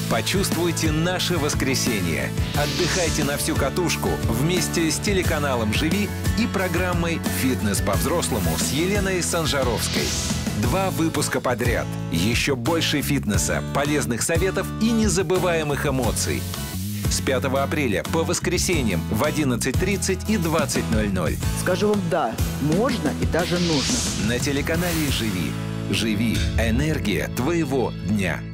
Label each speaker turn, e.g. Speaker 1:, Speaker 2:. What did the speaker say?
Speaker 1: Почувствуйте наше воскресенье. Отдыхайте на всю катушку вместе с телеканалом «Живи» и программой «Фитнес по-взрослому» с Еленой Санжаровской. 2 выпуска подряд. Еще больше фитнеса, полезных советов и незабываемых эмоций. С 5 апреля по воскресеньям в 11:30 и 20:00.
Speaker 2: Скажу вам «да», можно и даже нужно.
Speaker 1: На телеканале «Живи». Живи. Энергия твоего дня.